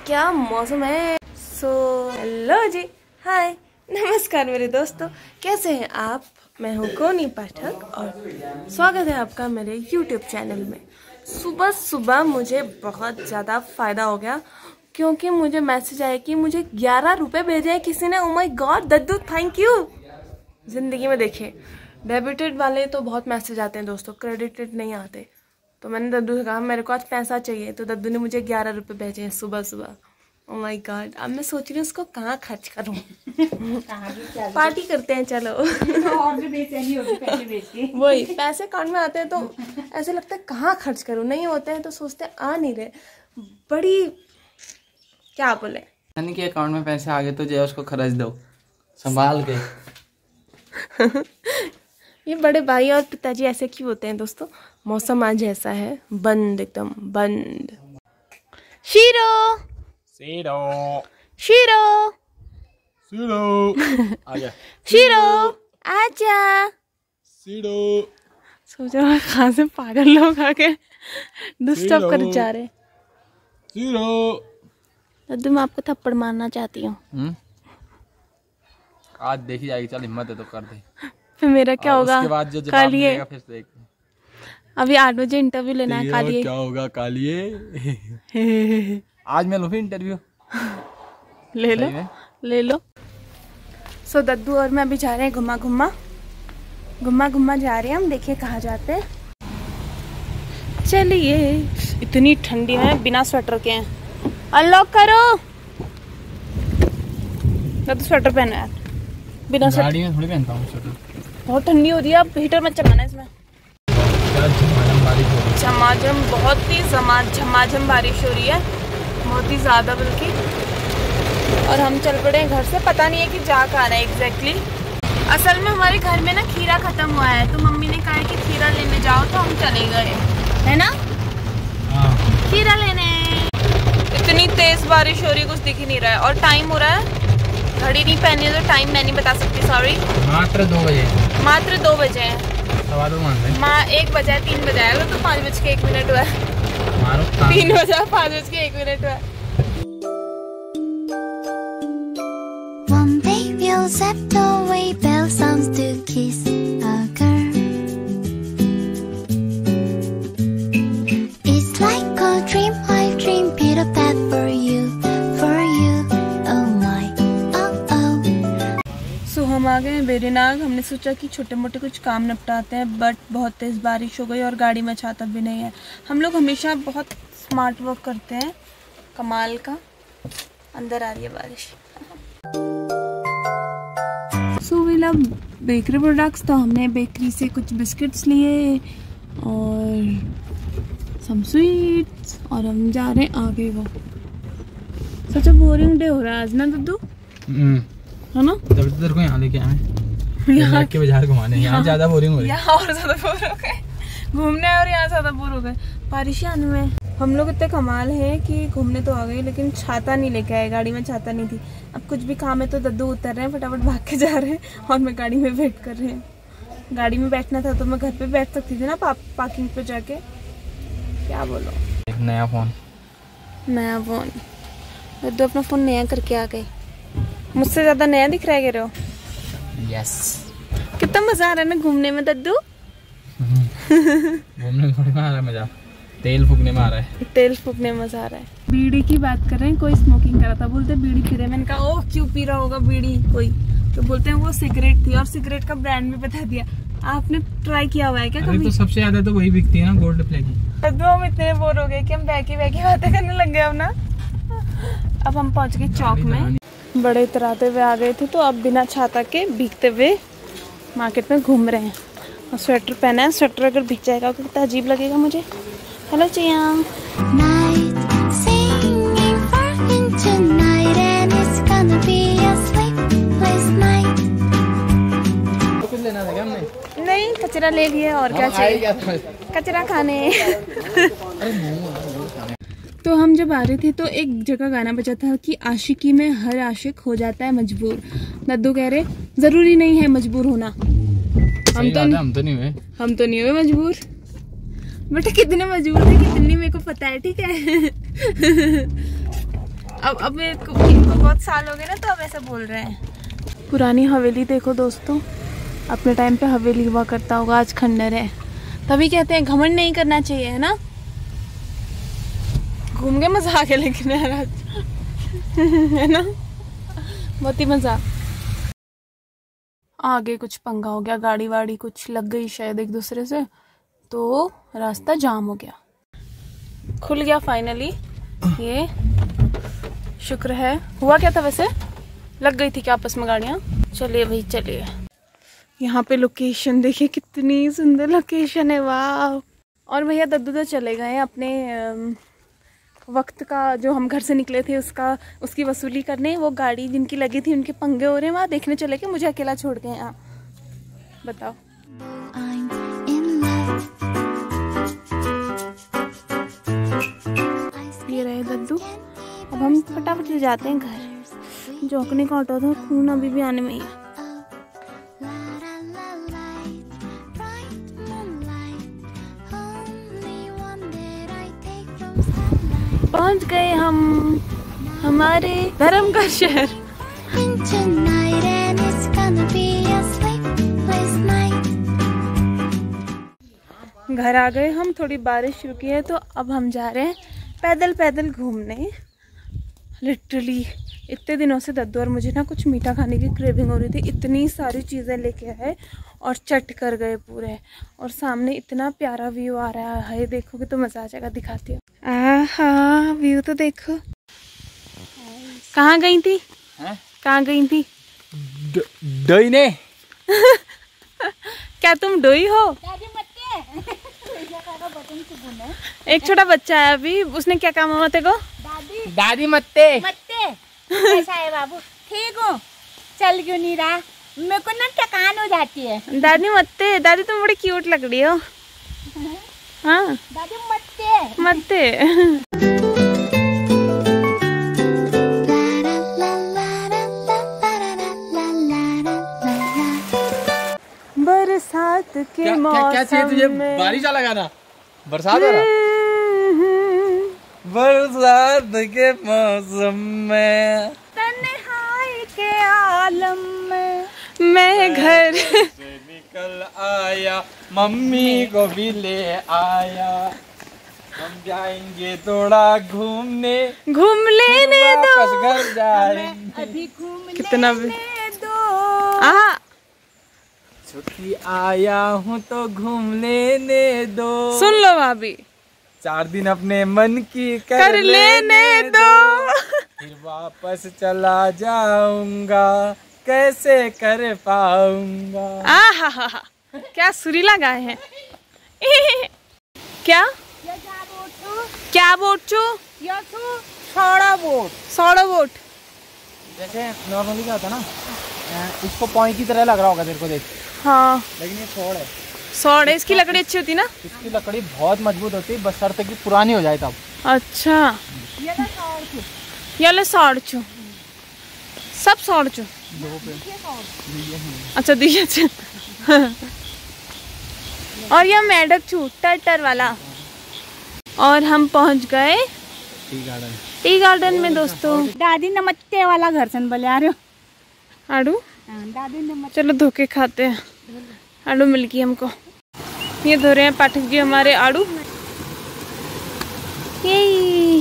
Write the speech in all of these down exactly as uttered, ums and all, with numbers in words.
क्या मौसम है। सो हेलो जी, हाय, नमस्कार मेरे दोस्तों, कैसे हैं आप। मैं हूँ कोनी पाठक और स्वागत है आपका मेरे यूट्यूब चैनल में। सुबह सुबह मुझे बहुत ज़्यादा फ़ायदा हो गया क्योंकि मुझे मैसेज आया कि मुझे ग्यारह रुपये भेजे हैं किसी ने। ओ माय गॉड दद्दू, थैंक यू। ज़िंदगी में देखिए, डेबिटेड वाले तो बहुत मैसेज आते हैं दोस्तों, क्रेडिटेड नहीं आते। तो मैंने दद्दू से कहा मेरे को आज पैसा चाहिए, तो दद्दू ने मुझे ग्यारह रुपये भेजे हैं सुबह सुबह। ओह माय गॉड, अब मैं सोच रही हूँ उसको कहाँ खर्च करूँ। पार्टी करते हैं चलो। और भी बेचैनी होगी पैसे बेच के। वही, पैसे अकाउंट में आते हैं तो ऐसे लगता है कहाँ खर्च करूँ, नहीं होते हैं तो सोचते हैं आ नहीं रहे। बड़ी क्या बोले, यानी कि अकाउंट में पैसे आ गए तो जो उसको खर्च दो संभाल के। ये बड़े भाई और पिताजी ऐसे क्यों होते हैं दोस्तों। मौसम आज ऐसा है, बंद एकदम बंद। शीरो शीरो शीरो शीरो आजा शीरो आजा। शीरो सोच रहा कहाँ से पागल लोग आके डिस्टर्ब कर जा रहे। शीरो दद्दू, मैं आपको थप्पड़ मारना चाहती हूँ। आज देखी जाएगी, चल हिम्मत है तो कर दे। फिर मेरा क्या होगा। उसके बाद जो जवाब कालिए, मिलेगा फिर देख। अभी आठ बजे इंटरव्यू लेना है। कालिए क्या होगा कालिए। आज मैं लूँ इंटरव्यू। ले लो ले लो। सो दद्दू और मैं अभी जा रहे हैं घुमा घुमा घुमा घुमा जा रहे हैं हम। देखिए कहाँ जाते हैं। चलिए, इतनी ठंडी है, बिना स्वेटर के हैं। अनलॉक करो दद्दू, स्वेटर पहना है। बिना स्वेटर गाड़ी में थोड़ी पहनता हूँ स्वेटर, बहुत ठंडी हो रही है। अब हीटर मत चलाना इसमें। झमाझम बारिश हो रही है। झमाझम, बहुत ही झमाझम बारिश हो रही है, बहुत ही ज़्यादा बल्कि। और हम चल पड़े हैं घर से, पता नहीं है कि जा कहाँ रहे एग्जैक्टली। असल में हमारे घर में ना खीरा खत्म हुआ है, तो मम्मी ने कहा है कि खीरा लेने जाओ, तो हम चले गए, है ना। हाँ। खीरा लेने। इतनी तेज बारिश हो रही है, कुछ दिख ही नहीं रहा है। और टाइम हो रहा है, घड़ी नहीं पहनी है तो टाइम मैं नहीं बता सकती, सॉरी। मात्र दो बजे मात्र दो बजे हैं। सवा दो मान रहे। माँ एक बजा तीन बजाएगा तो पाँच बज के एक मिनट हुआ है। मारो तीन बजा पाँच बज के एक मिनट हुआ है। One day we'll step away, bell sounds to kiss a girl. It's like a dream, I dream, Peter Pan for you, for you, oh my, oh oh. सो हम आ गए हैं बेरीनाग। हमने सोचा कि छोटे मोटे कुछ काम निपटाते हैं, बट बहुत तेज़ बारिश हो गई और गाड़ी में छाता भी नहीं है। हम लोग हमेशा बहुत स्मार्ट वर्क करते हैं, कमाल का। अंदर आ रही है बारिश। So we love bakery products, तो हमने बेकरी से कुछ बिस्किट्स लिए और सम स्वीट्स, और हम जा रहे हैं आगे। वो सच बोरिंग डे हो रहा है आज ना दद्दू, है ना। जब तेरे को यहाँ लेके आए यहाँ के बाजार घुमाने, यहाँ ज्यादा बोरिंग हो रही है। यहाँ और ज्यादा बोर हो गए घूमने, और यहाँ ज्यादा बोर हो गए बारिश आने में। हम लोग इतने कमाल हैं कि घूमने तो आ गए, लेकिन छाता नहीं लेके आए, गाड़ी में छाता नहीं थी। अब कुछ भी काम है तो दद्दू उतर रहे हैं, फटाफट भाग के जा रहे हैं और मैं गाड़ी में वेट कर रहे हैं। गाड़ी में बैठना था तो मैं घर पे बैठ सकती थी ना, पा, पार्किंग पे जाके। क्या बोलो, एक नया फोन नया फोन। दद्दू अपना फोन नया करके आ गए। मुझसे ज्यादा नया दिख रहा है कह रहे हो। यस। कितना मजा आ रहा है ना घूमने में दद्दू। घूमने में थोड़ी में आ रहा है मजा, तेल फूकने में आ रहा है। तेल फूकने में मजा आ रहा है। बीड़ी की बात कर रहे हैं, कोई स्मोकिंग कर रहा था, बोलते बीड़ी पी रहे। मैंने कहा ओह क्यों पी रहा होगा बीड़ी कोई, तो बोलते हैं वो सिगरेट थी, और सिगरेट का ब्रांड भी बता दिया। आपने ट्राई किया हुआ है क्या कभी? तो सबसे ज्यादा तो वही बिकती है ना, गोल्ड प्ले की। दद्दू, हम इतने बोर हो गए कि हम बैकी बैकी बातें करने लग गए अब ना। अब हम पहुंच गए चौक में। बड़े इतराते हुए आ गए थे, तो अब बिना छाता के भीगते हुए मार्केट में घूम रहे हैं। और स्वेटर पहना है, स्वेटर अगर भीग जाएगा तो कितना अजीब लगेगा मुझे। हेलो चियाम। Night singing far into night, and it's gonna be a sleepless night. कुछ लेना था क्या हमने? नहीं, कचरा ले लिया और क्या चाहिए, कचरा खाने। तो हम जब आ रहे थे तो एक जगह गाना बजा था कि आशिकी में हर आशिक हो जाता है मजबूर। दद्दू कह रहे जरूरी नहीं है मजबूर होना। हम तो हम तो नहीं हुए हम तो नहीं हुए मजबूर। बेटा कितने मजबूर थे कितनी मेरे को पता है, ठीक है। अब अब इनको इनको बहुत साल हो गए ना, तो अब ऐसा बोल रहे हैं। पुरानी हवेली देखो दोस्तों, अपने टाइम पे हवेली हुआ करता होगा, आज खंडर है। तभी कहते हैं घमंड नहीं करना चाहिए, है ना। घूम के मजा आ गया लेकिन यार आज है ना, बहुत ही मजा। आगे कुछ पंगा हो गया, गाड़ी वाड़ी कुछ लग गई शायद एक दूसरे से, तो रास्ता जाम हो गया। खुल गया फाइनली, ये शुक्र है। हुआ क्या था वैसे, लग गई थी क्या आपस में गाड़ियाँ। चलिए भाई चलिए। यहाँ पे लोकेशन देखिए, कितनी सुंदर लोकेशन है, वाह। और भैया दद्दू तो चले गए अपने वक्त का, जो हम घर से निकले थे उसका उसकी वसूली करने। वो गाड़ी जिनकी लगी थी उनके पंगे हो रहे हैं, वहाँ देखने चले गए, मुझे अकेला छोड़ के यहाँ। बताओ। ये रहे दद्दू। अब हम फटाफट ले जाते हैं घर। जोकने का ऑटो था, खून अभी भी आने में ही है। पहुंच गए हम हमारे धर्म का शहर। घर आ गए हम, थोड़ी बारिश रुकी है तो अब हम जा रहे हैं पैदल पैदल घूमने। लिटरली इतने दिनों से दद्दू और मुझे ना कुछ मीठा खाने की क्रेविंग हो रही थी। इतनी सारी चीज़ें लेके आए और चट कर गए पूरे। और सामने इतना प्यारा व्यू आ रहा है, देखोगे तो मज़ा आ जाएगा। दिखाती हूँ। आहा, व्यू तो देखो। कहाँ गई थी? कहाँ गई थी? डोई ने। क्या तुम डोई हो? एक छोटा बच्चा है अभी, उसने क्या काम हुआ तेरे को? दादी दादी मत्ते मत्ते कैसा है बाबू? ठीक हूँ। चल क्यों नहीं रहा? मेरे को ना थकान हो जाती है। दादी मत्ते, दादी तुम बड़ी क्यूट लग रही हो। हाँ दादी मत्ते मत्ते। बरसात के क्या, मौसम क्या, क्या चाहिए तुझे? में बारिश वाला गाना, बरसात वाला। बरसात के मौसम में, तन्हाई के आलम में मैं घर से निकल आया, मम्मी को भी ले आया। हम जाएंगे थोड़ा घूमने, घूम लेने दो, वापस घर जाएंगे। अभी घूम कितना भी दो। आ छुट्टी आया हूँ तो घूम लेने दो। सुन लो भाभी, चार दिन अपने मन की कर, कर लेने दो, फिर वापस चला जाऊंगा, कैसे कर पाऊंगा। आ हा हा हा, क्या सुरीला गाए हैं। क्या क्या बोट चू? छोड़ा बोट। सौड़ा बोट। जैसे नॉर्मली क्या होता है ना, इसको पॉइंट की तरह लग रहा होगा तेरे को देख, हाँ लेकिन ये सौड़ है। सौड़ है, इसकी लकड़ी अच्छी होती ना। इसकी लकड़ी बहुत मजबूत होती है, बशर्ते कि पुरानी हो जाए तब। अच्छा, ये ले सौड़ चू, सब सौड़ चू। अच्छा दिए अच्छा। और ये मेढक चू, टर टर वाला। और हम पहुंच गए टी गार्डन। टी गार्डन में दोस्तों। दादी नमत्ते वाला घर सन बोले आ रहे हो। आड़ू, दादी नमत्ते। चलो धोके खाते हैं। आड़ू मिल गई हमको। ये धो रहे हैं पाठक जी हमारे आड़ू। यही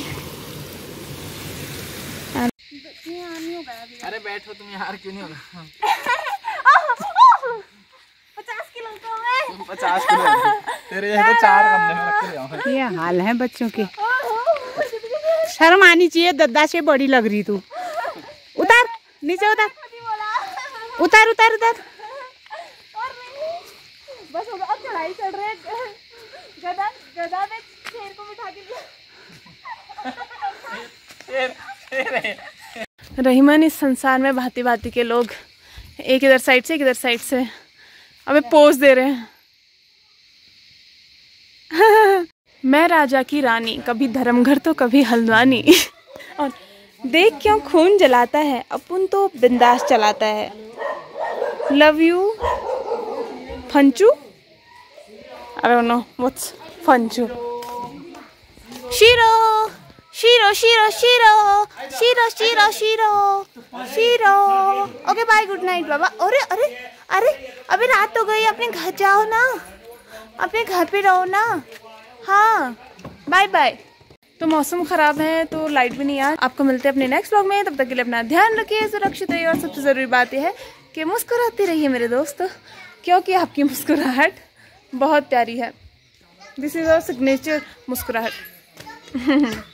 अरे बैठो तुम यार, क्यों नहीं होगा। पचास किलो का मैं। पचास किलो तेरे जैसे तो चार कंधे में रख के ले आऊं। ये हाल है बच्चों के। शर्म आनी चाहिए, दद्दा से बड़ी लग रही तू। उतार नीचे, उतार उतार उतार उतार। बस होगा, अब चढ़ाई चढ़ रहे हैं। गधा गधा में शेर को बिठा के। रहीमन, इस संसार में भांति भांति के लोग, एक इधर साइड से एक इधर साइड से अबे पोज दे रहे हैं। मैं राजा की रानी, कभी धर्मघर तो कभी हल्द्वानी। और देख क्यों खून जलाता है, अपन तो बिंदास चलाता है। लव यू फंचू, आई डोंट नो व्हाट्स फंचू। शीरो शीरो शीरो शीरो शीरो शीरो शीरो शीरो। ओके बाय, गुड नाइट बाबा। अरे अरे अरे अभी रात हो गई, अपने घर जाओ ना, अपने घर पे रहो ना। हाँ बाय बाय। तो मौसम ख़राब है तो लाइट भी नहीं आ। आपको मिलते हैं अपने नेक्स्ट व्लॉग में, तब तक के लिए अपना ध्यान रखिए, सुरक्षित रहिए और सबसे ज़रूरी बात यह है कि मुस्कुराते रहिए मेरे दोस्त, क्योंकि आपकी मुस्कुराहट बहुत प्यारी है। दिस इज़ आवर सिग्नेचर मुस्कुराहट।